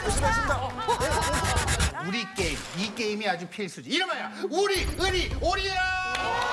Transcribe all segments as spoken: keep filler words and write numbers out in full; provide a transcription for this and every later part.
우리 게임, 이 게임이 아주 필수지. 이름하여 우리 은희 오리야.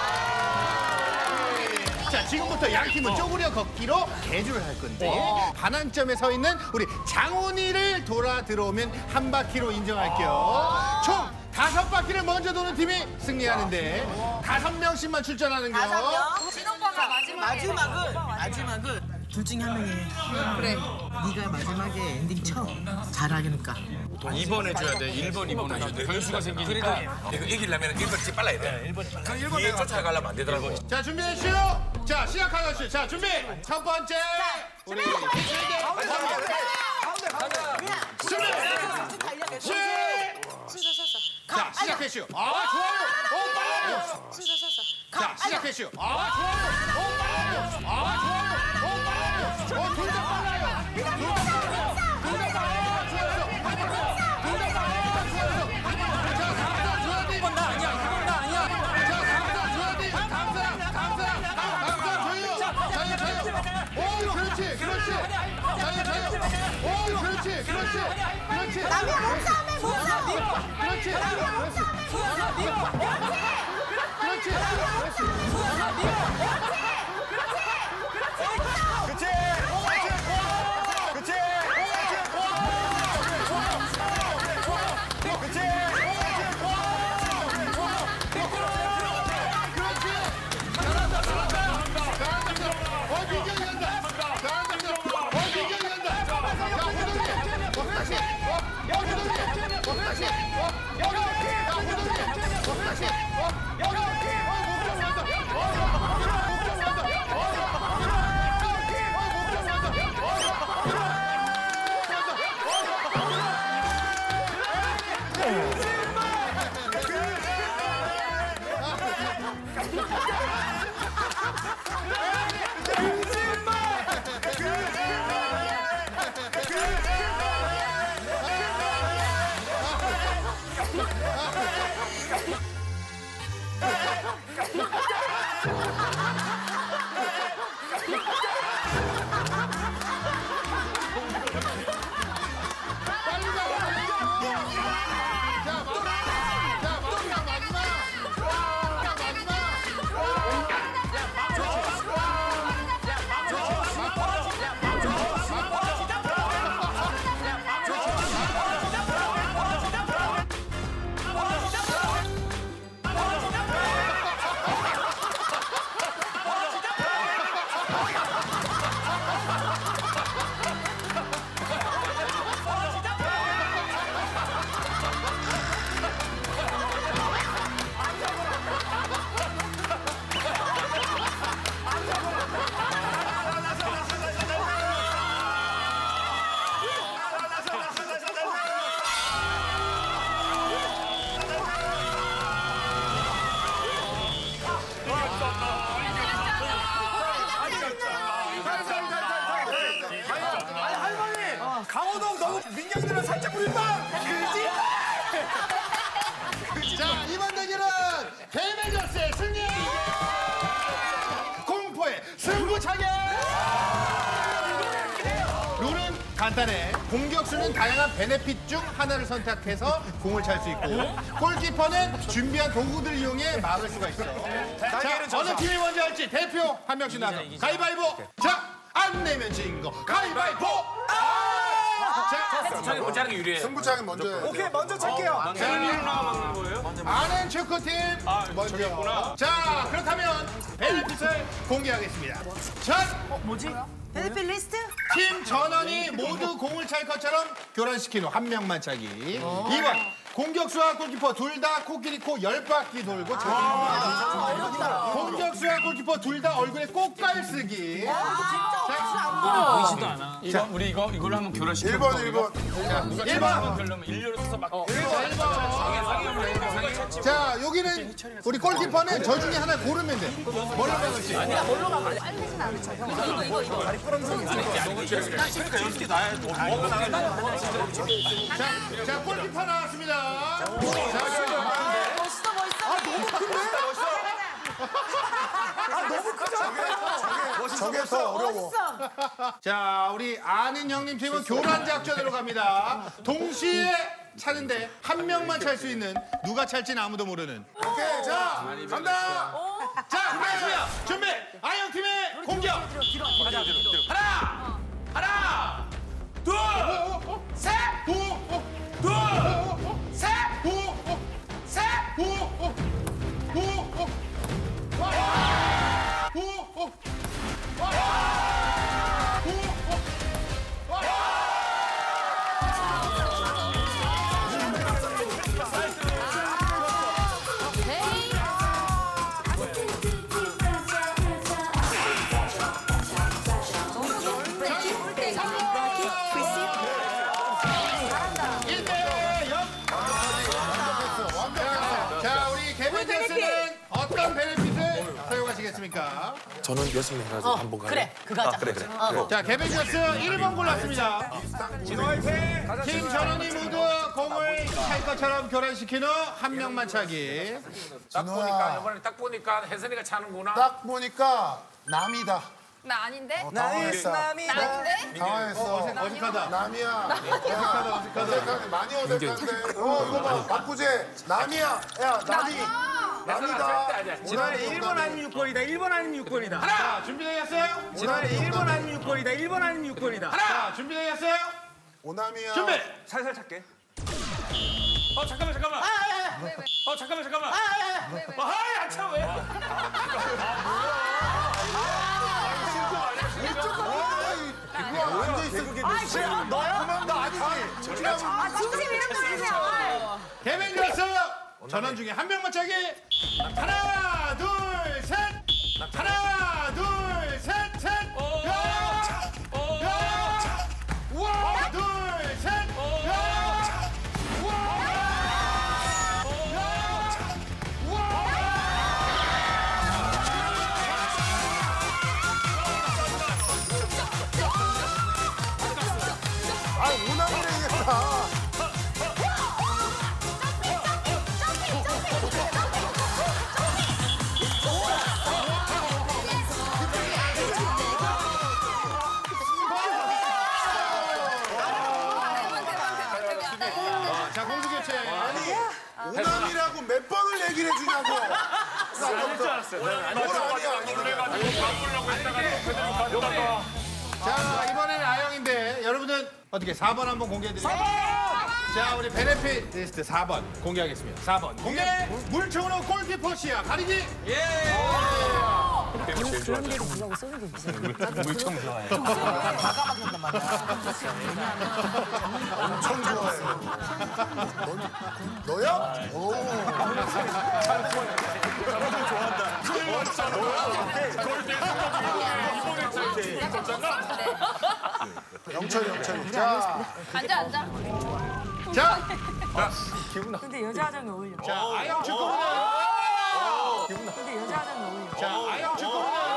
자, 지금부터 양 팀은 쪼그려 걷기로 개주를 할 건데 반환점에 서 있는 우리 장훈이를 돌아 들어오면 한 바퀴로 인정할게요. 총 다섯 바퀴를 먼저 도는 팀이 승리하는데 다섯 명씩만 출전하는 거. 다섯 명? 진오빠가 마지막에. 마지막은 마지막은 둘 중에 한 명이 해. 그래. 네가 마지막에 엔딩 쳐. 잘하니까. 이 번 해줘야 돼. 일 번, 이 번 해줘야 돼. 변수가 생기니까. 이거 이기려면 일 번씩 빨라야 돼. 일 번. 그 일 번 뒤에 쫓아가려면 안 되더라고. 자, 준비해주시오. 자, 시작하겠습니다. 자, 준비. 첫 번째. 우리 이세계. 가운데 가운데. 준비. 시. 자, 시작했슈. 아, 좋아요. 오, 빨라요. 자, 시작했슈. 아, 좋아요. 오, 빨라요. 아, 좋아요. 오, 빨라요. 어, 둘 다 빨라요. 둘 다 빨라요. 둘 다 빨라요. 좋았어. 둘 다 빨라요. 좋았어. 자, 감사 줘야지. 이건 나 아니야. 이건 나 아니야. 자, 감사 줘야지. 감사, 감사, 감사 줘요. 자유, 자유. 오, 그렇지, 그렇지. 자유, 자유. 오, 그렇지, 그렇지, 그렇지. 남이야 몸싸움해 몸싸움. 그렇지. 남이야 몸싸움해 몸싸움. 그렇지. 그렇지. 그치? 그치? 그치? 어, 민경이 한다. 잘한다. 어, 민경이 한다. 야, 호동이. 어, 다시. 어, 야, 호동이. 어, 다시. 어, 야, 호동이. 야, 호동이. 어, 다시. 어, 야, 호동이. 어, 목점 간다. 어, 목점 간다. 어, 강호동 너무 민경이들은 살짝 부린다. 그지? 자, 이번 대결은 데메저스의 승리! 공포의 승부차기! 룰은 간단해. 공격수는 다양한 베네핏 중 하나를 선택해서 공을 찰 수 있고 골키퍼는 준비한 도구들을 이용해 막을 수가 있어. 자, 어느 팀이 먼저 할지 대표 한 명씩 나서 가위바위보! 자, 안 내면 진 거 가위바위보! 자, 저기 먼저 하는 게 유리해. 승부차기 먼저 해야 돼. 오케이 먼저 찰게요. 자, 막는 거예요? 아는 축구팀 아, 먼저. 저기였구나. 자, 그렇다면 베네핏을 공개하겠습니다. 첫, 베네핏 리스트? 팀 전원이 모두 공을 찰 것처럼 교란시킨 후 한 명만 차기. 이 번, 공격수와 골키퍼 둘 다 코끼리 코 열 바퀴 돌고 차기. 공격수와 골키퍼 둘 다 얼굴에 꽃갈 쓰기. 보이지도 않아. 이거 우리 이거 이걸로 한번 교란시켜. 일 번, 일 번. 일 번. 그러려면 일렬로 서서 막. 자, 여기는 우리 골키퍼는 저 중에 하나 고르면 돼. 뭘로 막을지. 그러니까 연습이 나야. 자, 자, 골키퍼 나왔습니다. 자, 멋있어 멋있어. 아 너무 크잖아. 저게 더 어려워. 자, 우리 아는 형님 팀은 교란 작전으로 갑니다. 동시에 차는데 한 명만 찰 수 있는, 누가 찰지는 아무도 모르는. 오케이, 자, 간다. 자, 준비했습니다. 준비. 아영 팀의 공격. 하나, 하나, 둘, 셋, 둘, 셋, 셋, 자, 우리 개벤저스는 어떤 베네핏을 사용하시겠습니까? 저는 여섯 명 해가지고 한번 가요. 그래, 그거 하자. 아, 그래, 그래. 자, 개벤저스 일 번 골랐습니다. 팀 전원이 모두 공을 찰 것처럼 교란시킨 후 한 명만 차기. 딱 진호야. 보니까 이번에 딱 보니까 혜선이가 차는구나. 딱 보니까 남이다. 나 아닌데? 당황했어. 나인데? 당황했어. 어색하다. 남이야. 어색하다, 어색하다. 어색하네. 많이 어색한데. 어, 이거 봐. 바꾸제. 남이야. 야, 남이. 남이다. 진호야 일 번 아니면 육 번이다. 일 번 아니면 육 번이다. 자, 준비되셨어요? 진호야 일 번 아니면 육 번이다. 일 번 아니면 육 번이다. 자, 준비되셨어요? 오남이야. 준비! 살살 찾게. 어 잠깐만 잠깐만. 어 잠깐만 잠깐만. 아이 안 차 왜? 이거 앉아있어. 아, 너야? 나 아니지. 아, 진심 이름 좀 주세요. 개벤저스 전원 중에 한 명만 차기. 하나, 둘, 셋. 하나, 둘, 셋, 셋. 야! 야! 하나, 둘, 셋. 야! 아, 오남이래, 이게 다. 자, 공수 교체. 오남이라고 몇 번을 얘기를 해주냐고. 아닐 줄 알았어요. 뭘 아니야, 아니야. 자, 이번에는 아영인데 여러분들 어떻게 사 번 한번 공개해드릴게요. 자, 우리 베네핏 리스트 사 번 공개하겠습니다. 사 번 공개. 물총으로 골키퍼 시야 가리기. 물총 좋아해. 엄청 좋아해. 너, 너야? 오. 영철이, 영철이. 자, 앉아, 앉아. 자, 근데 여자 화장이 어울려. 자, 아영 축구부는. 근데 여자 화장이 어울려. 자, 아영 축구부는.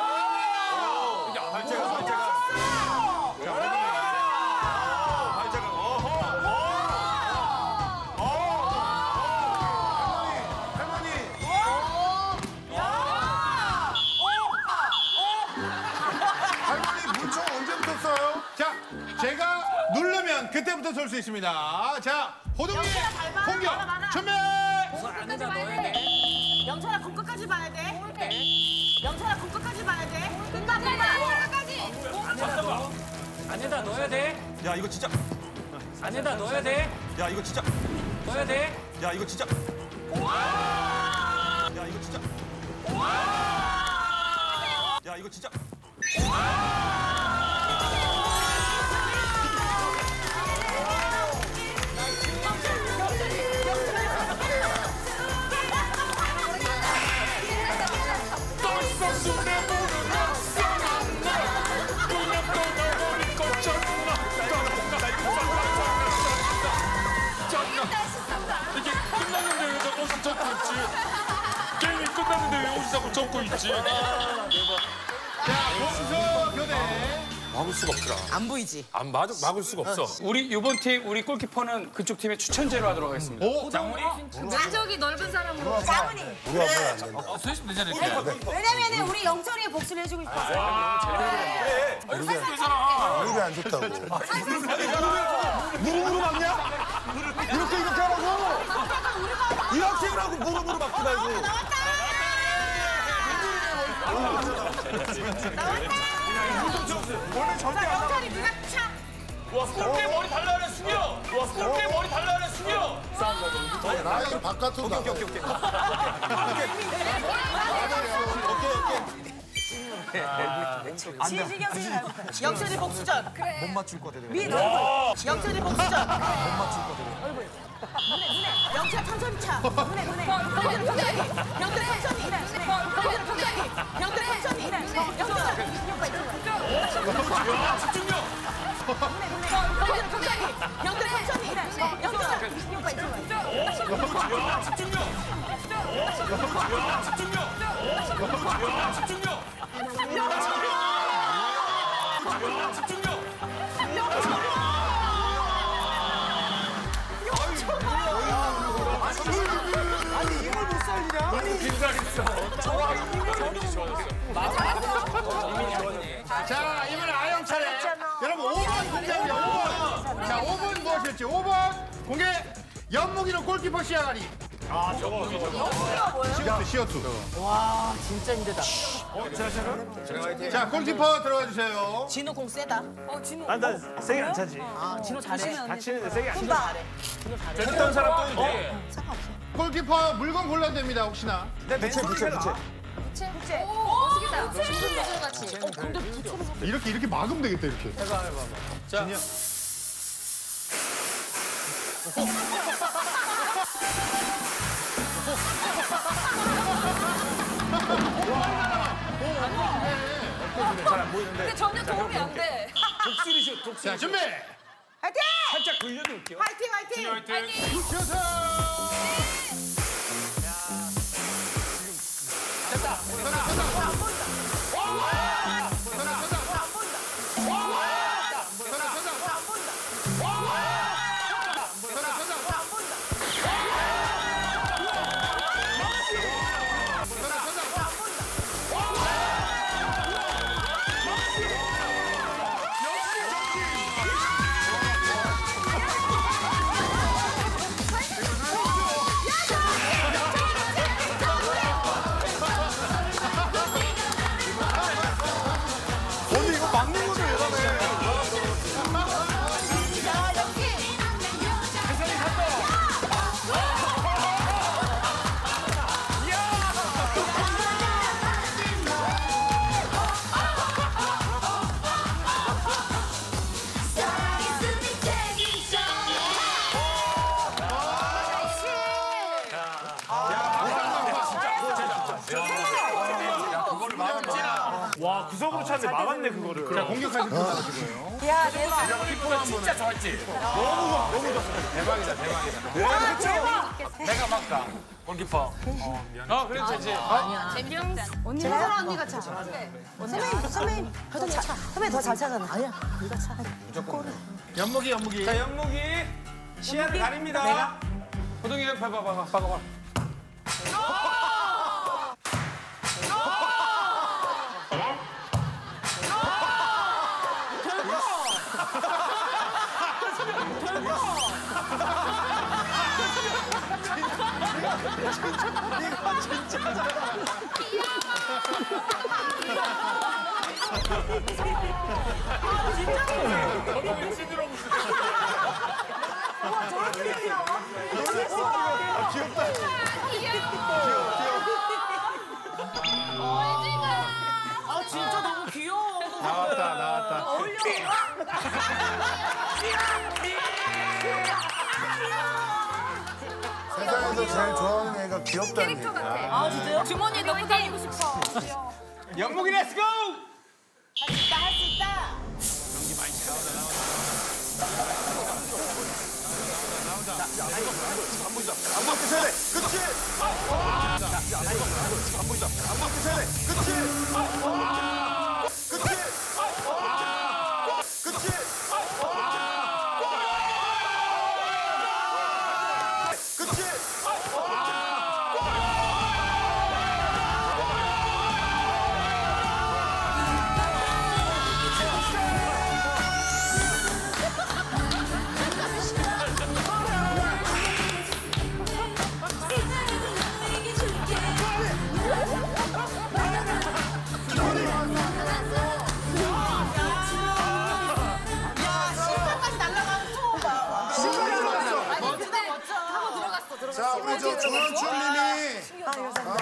할머니. 할머니, 물총 언제부터 써요? 자, 제가 누르면 그때부터 쏠 수 있습니다. 자, 호동이 공격 준비. 끝까지 봐야 돼. 영철아, 공 끝까지 봐야 돼. 영철아, 공 끝까지 봐야 돼. 끝까지, 끝까지. 안에다 넣어야 돼. 야 이거 진짜. 안에다 넣어야 돼. 야 이거 진짜. 넣어야 돼. 야 이거 진짜. 야 이거 진짜. 야 이거 진짜. 이게 끝났는데 왜 자꾸 옷을 접고 있지? 게임이 끝났는데 왜 옷을 자꾸 접고 있지? 자, 공수 교대. 막을 수가 없더라. 안 보이지? 안 막을, 막을 수가 없어. 우리 이번 팀 우리 골키퍼는 그쪽 팀의 추천제로 하도록 하겠습니다. 오, 장훈이? 왼쪽이 넓은 사람으로. 장훈이. 우리 하면 안 된다. 어, 서 있으면 되잖아, 이렇게. 왜냐면은 우리 영철이의 복수를 해주고 싶어서. 무릎이 안 좋다고. 무릎으로 막냐? 이렇게 이렇게 하라고. 이렇게 하라고 무릎으로 막지 말고. 원래 절대 안 영철이 누가 차. 와, 스포츠에 머리 달라는 숙여! 와, 스포츠에 머리 달라는 숙여! 라인 바깥으로 나가. 오케이, 오케이, 영철이 복수전. 그래. 못 맞출 거 같아. 미 얼굴. 영철이 복수전. 못 맞출 거 같아. 얼굴. 눈에 눈에. 영철 천천히 차. 눈에 눈에. 영철 천천히. 영철 천천히. 영철 천천히. 영철 천천히. 영철. 집중력! 눈에 눈에. 영철 천천히. 영철 천천히. 영철. 오빠 이쪽으로 와. 집중력! 집중력! 집중력! 자, 이번엔 아영 차례. 여러분, 오 번 공개합니다. 오 번. 자, 오 번 무엇일지. 오 번 공개. 연무기로 골키퍼 시야가리. 아, 저거, 저거. 시어투, 시어투. 와 진짜 힘들다. 자, 골키퍼 들어가 주세요. 진호 공 세다. 어, 진호. 아, 나 세게 안 차지. 아 진호 잘해. 다치는데 세게 안 진호 차. 잘해. 진호 잘해. 했던 사람 또 있는데. 골키퍼 물건 골라도 됩니다, 혹시나. 부채, 부채, 부채. 부채. 부채. 오, 멋지겠다. 부채 같이. 어, 근데 부채는 이렇게, 이렇게 막으면 되겠다, 이렇게. 자, 근데 전혀 도움이 안 돼. 독수리 슛, 독수리 자, 슛. 준비! 화이팅! 살짝 돌려놓을게요. 화이팅 화이팅. 아니. 셔서! 언니 이거 막는 것도 대단해. 와, 구석으로 찼는데 막았네 그거를. 자, 공격하실 분 나와주고요. 야, 대박. 키퍼가 진짜 좋았지? 내가 막다. 골키퍼. 어, 그래, 되지. 잼병. 언니 재선 언니가 차. 선배님 선배님 더 차. 선배님 더 잘 차잖아. 아니야. 네가 차. 연무기, 연무기. 자, 연목이 시야를 가립니다. 내가? 호동이 봐봐, 봐봐, 봐봐. 아 진짜 너무 귀여워. 나왔다, 나왔다. 세상에서 제일 좋아하는 애가 귀엽다는 얘기. 아, 진짜요? 주머니에 넣고 다니고 싶어. 연목이 렛츠고! 할 수 있다 할 수 있다. 안 보여줘야 돼. 그렇지. 안 보여줘. 안 보여줘야 돼. 그렇지. 그렇지.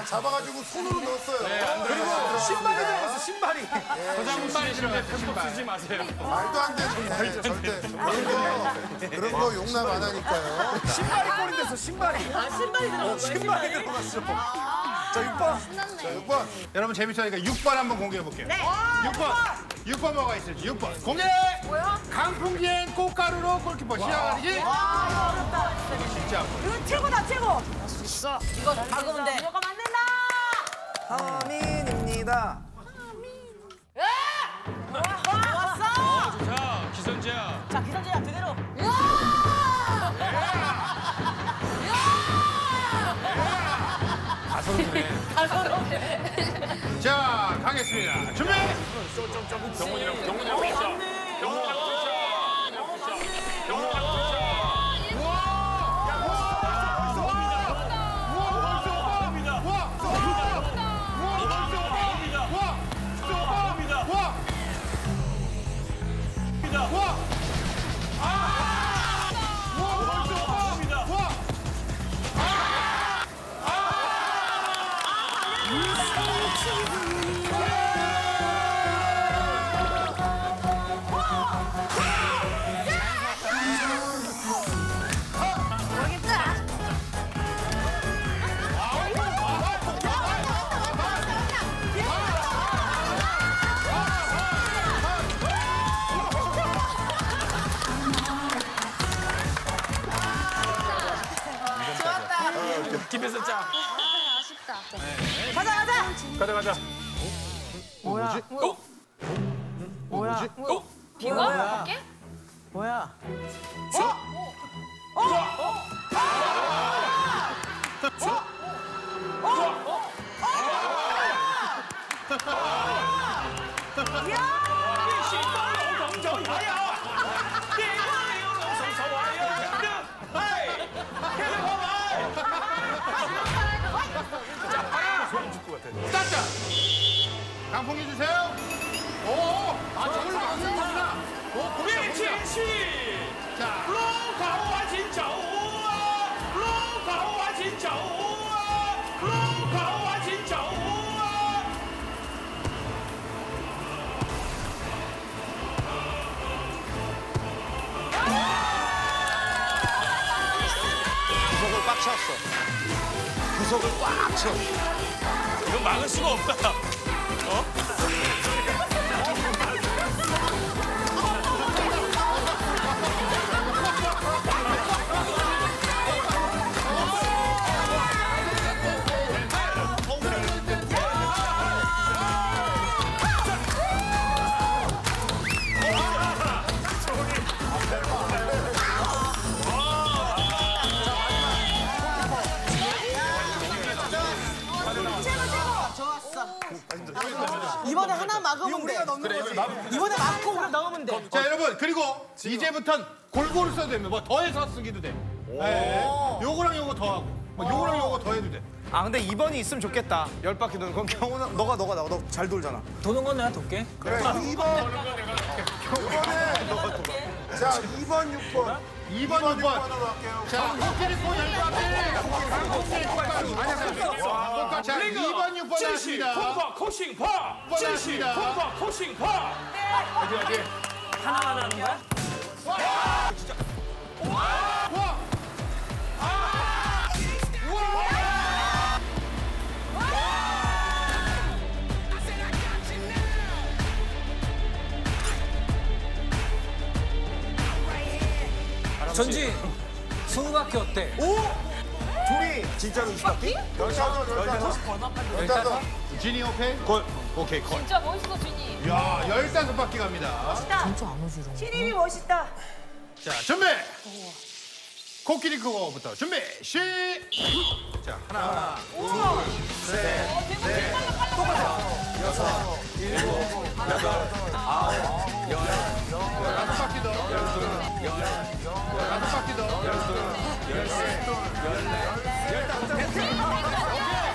잡아가지고 손으로 넣었어요. 그리고 신발이 들어갔어, 신발이. 서장훈 씨 신발 편법 쓰지 마세요. 말도 안 되는데 절대 그런 거 그런 거 용납 안 하니까요. 신발이 골이 됐어, 신발이. 아, 신발이 들어간 거야, 신발이 들어갔어. 자, 육 번. 자, 육 번. 여러분 재밌으니까 육 번 한번 공개해 볼게요. 네. 육 번. 육 번 뭐가 있을지 육 번 공개. 뭐야? 강풍기엔 꽃가루로 골키퍼 시작하기. 아, 이거 어렵다. 이거 진짜 안 보여. 이거 최고다, 최고. 이거 박으면 돼. 이거가 맞는다. 하민입니다. 왔어. 자, 기선제야. 자, 기선제야, 그대로. 자 가겠습니다. 준비. 경훈이랑 경훈이랑 있어. 경훈이랑 김혜선 짱. 아쉽다. 가자, 가자. 가자 가자. 뭐야? 어? 뭐야? 비가? 밖에? 뭐야? starta. 강풍기 주세요. 오, 아 저걸로 안 쓰는구나. 오, 미친 보자. 씨. 자, 로카와 진짜 우와. 로카와 진짜 우와. 로카와 진짜 우와. 구석을 꽉 찼어. 구석을 꽉 쳐. 이거 막을 수가 없다. 이번에 하나 막으면 돼. 이번에 막고 우리 넣으면 돼. 자 여러분 그리고 이제부턴 골고루 써도 됩니다. 뭐 더해서 쓰기도 돼. 네. 요거랑 요거 더하고, 뭐 요거랑 요거 더해도 돼. 아, 근데 이 번이 있으면 좋겠다. 열 바퀴 도는. 그럼 경훈아, 너가, 너가, 너 잘 돌잖아. 도는 건 내가 돕게. 그래, 이 번. 이번에 자, 이 번, 육 번. 이 번, 육 번. 번으로 할게요. 자, 코끼리코 열 바퀴. 강풍기 꽃가루. 아니야, 자, 이 번, 육 번 칠시 나왔습니다. 콩파 코싱파. 칠시 나왔습니다. 콩파 코싱파. 어디 어디? 하나만 하는 거야? 와! 전지 스무 바퀴 어때? 둘이 진짜로 이십 바퀴? 열다섯, 열다섯. 열다섯. 진이 오케이? 콜. 오케이, 콜. 진짜 멋있어, 준이. 야, 열다섯 바퀴 갑니다. 신입이 멋있다. 자, 준비! 코끼리코부터 준비, 시! 자, 하나, 둘, 셋, 넷, 다섯, 여섯, 일곱, 여덟, 아홉, 열, 열다섯 바퀴 더, 열둘, 열, 열다섯 바퀴 더, 열둘, 열셋, 열넷, 열다섯, 됐어!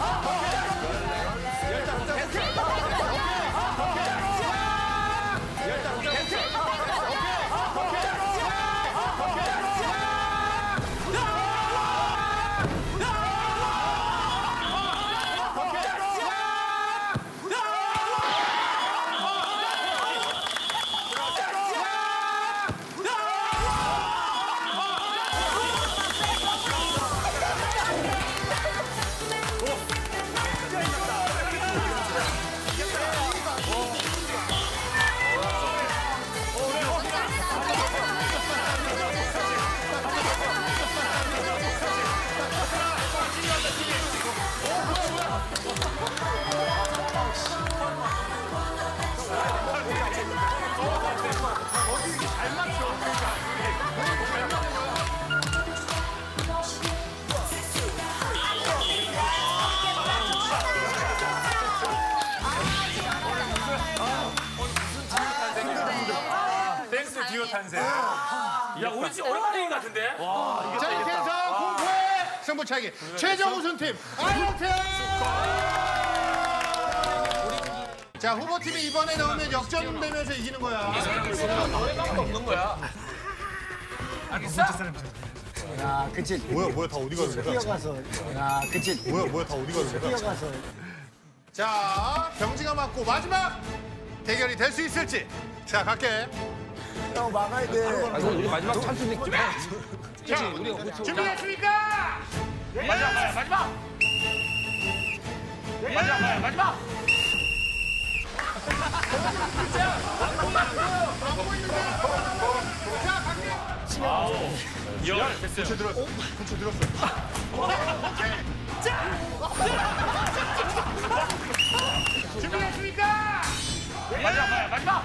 탄생. 야, 우리 집 오랜만인 것 같은데? 와, 자, 이렇게 해서 공포의 승부차기 최종 우승팀 아이언팀. 자, 후보팀이 이번에 넣으면 역전되면서 이기는 거야. 노래방도 없는 거야. 알겠어? 야, 그치. 뭐야, 뭐야, 다 어디 가는 거야? 뛰어가서. 야, 그치. 뭐야, 뭐야, 다 어디 가는 거야? 뛰어가서. 자, 병지가 맞고 마지막 대결이 될 수 있을지. 자, 갈게. 형 막아야 돼. 우리 마지막 찬스 있지. 자, 준비됐습니까? 마지막, 마지막. 마지막, 마지막, 마지막. 아우, 열 됐어요. 저 들었어. 저 들었어. 준비됐습니까? 마지막, 마지막.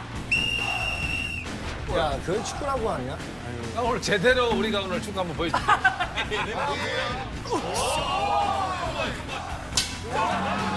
야, 그건 축구라고 하냐? 오늘 제대로 우리가 오늘 축구 한번 보여줄게.